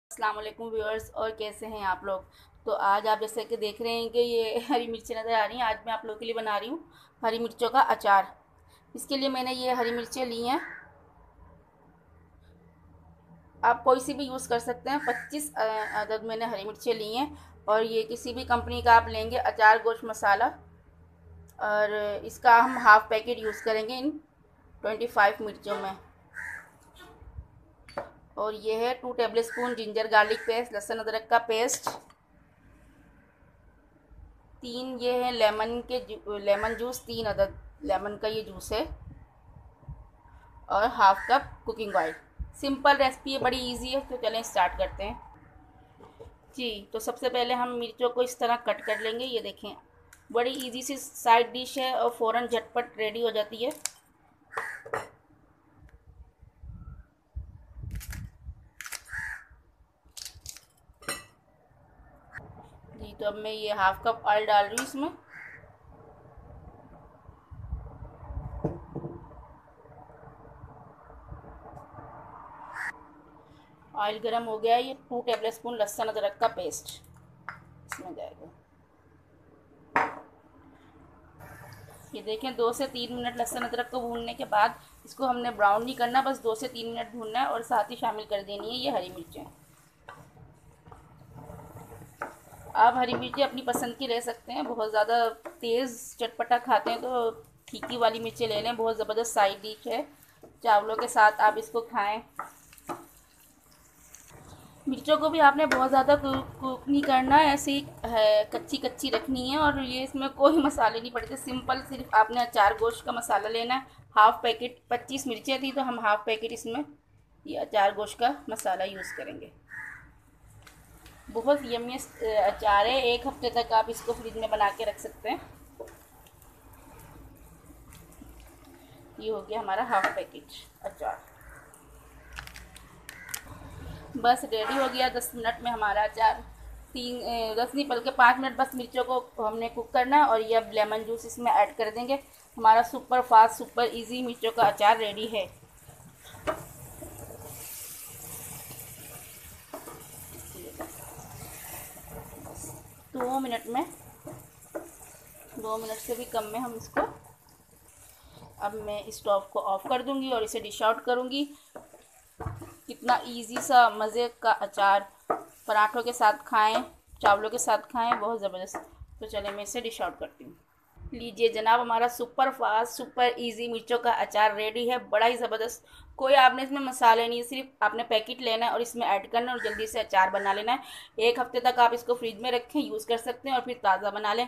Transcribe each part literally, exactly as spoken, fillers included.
अस्सलाम वालेकुम व्यूअर्स, और कैसे हैं आप लोग। तो आज आप जैसे कि देख रहे हैं कि ये हरी मिर्चें नज़र आ रही हैं। आज मैं आप लोगों के लिए बना रही हूँ हरी मिर्चों का अचार। इसके लिए मैंने ये हरी मिर्चें ली हैं। आप कोई सी भी यूज़ कर सकते हैं। पच्चीस अदद मैंने हरी मिर्चें ली हैं। और ये किसी भी कंपनी का आप लेंगे, अचार गोश्त मसाला। और इसका हम हाफ़ पैकेट यूज़ करेंगे इन ट्वेंटी फाइव मिर्चों में। और ये है two tablespoon ginger garlic paste, लहसुन अदरक का पेस्ट। तीन ये है लेमन के लेमन जूस, तीन अदद लेमन का ये जूस है। और half cup cooking oil. Simple recipe है, बड़ी इजी है। तो चलें स्टार्ट करते हैं जी। तो सबसे पहले हम मिर्चों को इस तरह कट कर लेंगे। ये देखें, बड़ी इजी सी साइड डिश है और फ़ौरन झटपट रेडी हो जाती है। जी, तो अब मैं ये हाफ कप ऑयल डाल रही हूँ इसमें। ऑयल गरम हो गया है। ये टू टेबल स्पून लहसुन अदरक का पेस्ट इसमें जाएगा। ये देखें, दो से तीन मिनट लहसुन अदरक को भूनने के बाद इसको हमने ब्राउन नहीं करना, बस दो से तीन मिनट भूनना है। और साथ ही शामिल कर देनी है ये हरी मिर्चें। आप हरी मिर्ची अपनी पसंद की ले सकते हैं। बहुत ज़्यादा तेज़ चटपटा खाते हैं तो फीकी वाली मिर्ची ले लें। बहुत ज़बरदस्त साइड डिश है, चावलों के साथ आप इसको खाएं। मिर्चों को भी आपने बहुत ज़्यादा कुक नहीं करना है, ऐसे ही है कच्ची कच्ची रखनी है। और ये इसमें कोई मसाले नहीं पड़ते, सिंपल सिर्फ आपने अचार गोश्त का मसाला लेना है। हाफ़ पैकेट, पच्चीस मिर्चें थी तो हम हाफ़ पैकेट इसमें ये अचार गोश्त का मसाला यूज़ करेंगे। बहुत यम्मी अचार है, एक हफ्ते तक आप इसको फ्रिज में बना के रख सकते हैं। ये हो गया हमारा हाफ़ पैकेट अचार। बस रेडी हो गया। दस मिनट में हमारा अचार, तीन दस नहीं बल्कि पाँच मिनट बस मिर्चों को हमने कुक करना है। और ये अब लेमन जूस इसमें ऐड कर देंगे। हमारा सुपर फास्ट सुपर इजी मिर्चों का अचार रेडी है। दो मिनट में दो मिनट से भी कम में हम इसको, अब मैं स्टोव को ऑफ़ कर दूंगी और इसे डिश आउट करूंगी। कितना इजी सा मज़े का अचार, पराठों के साथ खाएं, चावलों के साथ खाएं, बहुत ज़बरदस्त। तो चले मैं इसे डिश आउट करती हूँ। लीजिए जनाब, हमारा सुपर फास्ट सुपर इजी मिर्चों का अचार रेडी है। बड़ा ही ज़बरदस्त। कोई आपने इसमें मसाले नहीं, सिर्फ आपने पैकेट लेना है और इसमें ऐड करना है और जल्दी से अचार बना लेना है। एक हफ्ते तक आप इसको फ्रिज में रखें, यूज़ कर सकते हैं और फिर ताज़ा बना लें।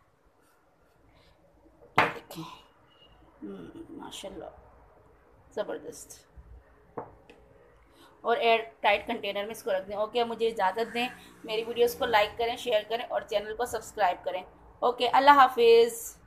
देखें, माशाल्लाह ज़बरदस्त। और एयर टाइट कंटेनर में इसको रख दें। ओके, मुझे इजाज़त दें। मेरी वीडियोस को लाइक करें, शेयर करें और चैनल को सब्सक्राइब करें। ओके, अल्लाह हाफिज़।